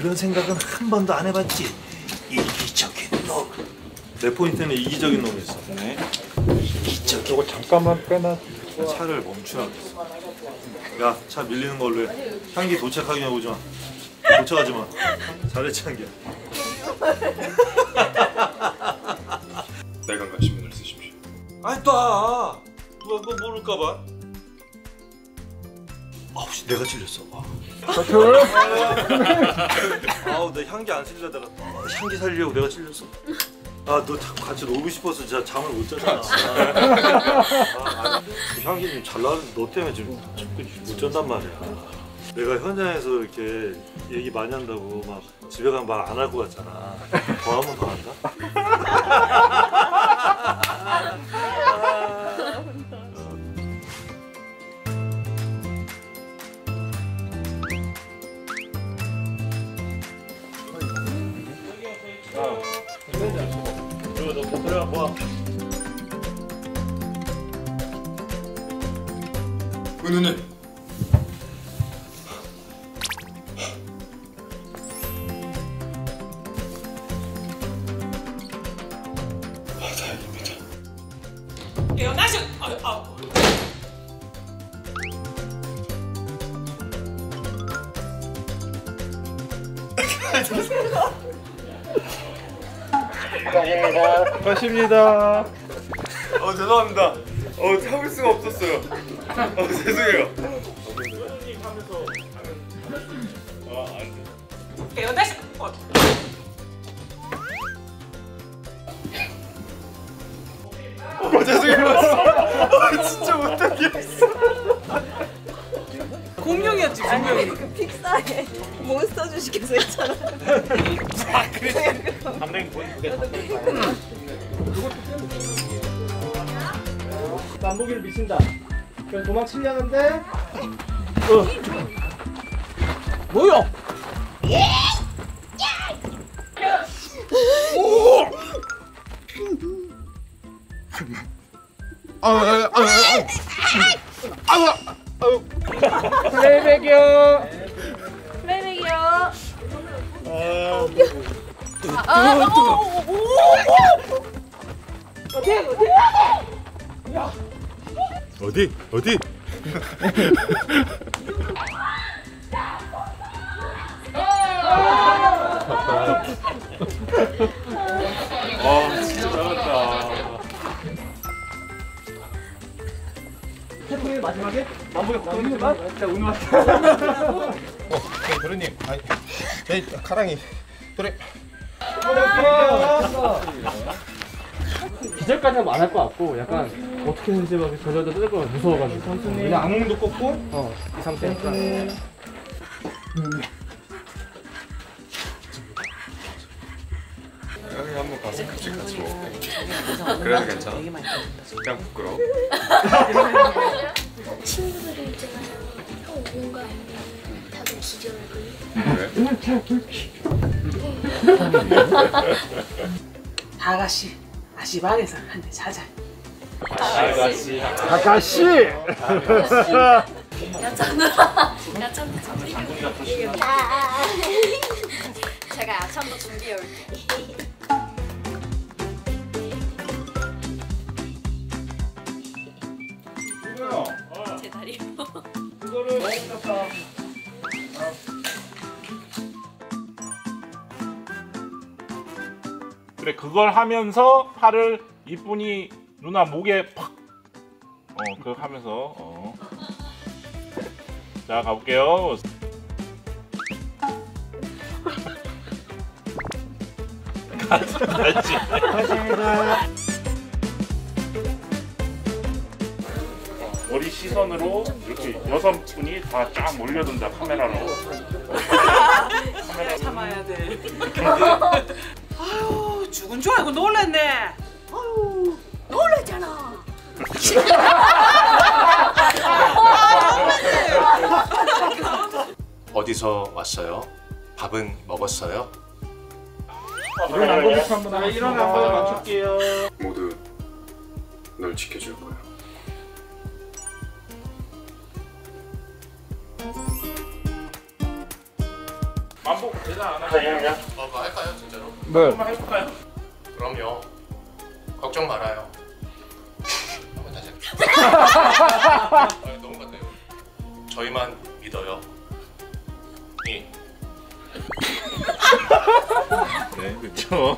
그런 생각은 한 번도 안 해봤지. 이기적인 놈. 내 포인트는 이기적인 놈이었어. 네. 이기적인. 저거 잠깐만 빼놔. 차를 멈추라고 했어. 야, 차 밀리는 걸로 해. 향기 도착하게 오지 마. 도착하지 마. 잘했지, 향기야. 내관과 신문을 쓰십시오. 아니 또 누가 그거 모를까봐. 아우 씨, 내가 찔렸어. 아우 내 향기 안 쓰려다가 향기 살리려고 내가 찔렸어. 아 너 같이 놀고 싶어서 진짜 잠을 못 잤잖아. 향기님 잘 나왔는데 너 때문에 지금 못 잔단 말이야. 내가 현장에서 이렇게 얘기 많이 한다고 막 집에 가면 말 안 할 것 같잖아. 더 하면 더 한다? 그리고 너 목소리가 뭐야? 은우는 다행입니다. 깨어나셔. 가십니다. 죄송합니다. 참을 수가 없었어요. 죄송해요. 깨어나셔. 죄송해요. 진짜 못하겠어. 공룡이었지, 공룡이. 그 픽사에 몬스터 주식에서 있잖아. 만보기를 미친다. 그래서 도망치려는데 뭐야? 플레이백이요. 플레이백이요. 어디? 진짜 잘한다. 태풍이 마지막에 만보기 걱정이지만 진짜 운이 왔다. 도련님, 아니, 저희 카랑이 도련. 기절까지 하면 안 할 것 같고 약간 어떻게 했는지 막 저절로 뜰 거야 무서워가지고 그냥 악몽도 꿨고 이 상태니까 형이 한번 가서 같이 먹어. 그래도 괜찮아. 그냥 부끄러워. 친구들이 있잖아. 형 오는 거 아니면 다들 기절하고. 아가씨, 아시방에서 한 대 자자. 아가씨. 야찬아. 야찬도 준비해. 제가 야찬도 준비해 올게. 제 다리요. 그래 그걸 하면서 팔을 이쁜이 누나 목에 팍 그거 하면서 자 가볼게요. 같이 머리 시선으로 이렇게 6분이 다 쫙 몰려든다 카메라로. 참아야 돼. 아유, 죽은 줄 알고 놀랐네. 아유, 놀랐잖아. 어디서 왔어요? 밥은 먹었어요? 이런 한번 맞출게요. 모두 널 지켜줄 거야. 만복 대단 안 하냐? 그거 할까요 진짜로? 뭘? 한번 해볼까요? 그럼요. 걱정 말아요. 한번 다시 할게요. 아니, 너무 같아요. 저희만 믿어요. 이. 네, 그렇죠.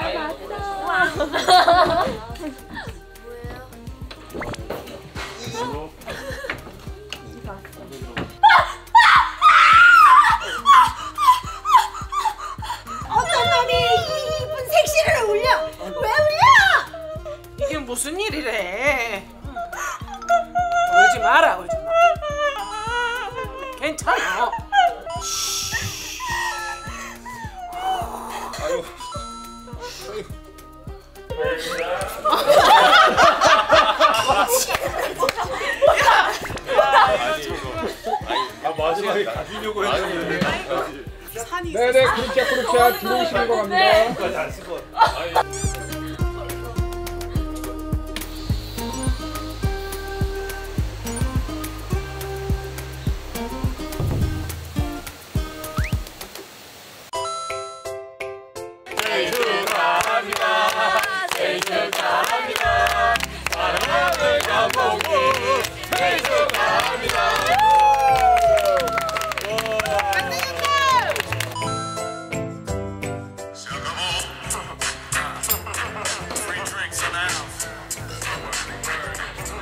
어떤 놈이 이 이쁜 색시를 울려? 왜 울려? 이게 무슨 일이래? 울지 마라, 울지 마. 괜찮아. 마지막에 가주려고 했는데. 네네 그렇게 들어오시는 거 갑니다. 까지 안 쓸 것 같아.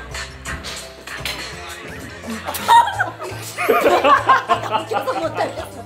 웃겨서 못 달렸어.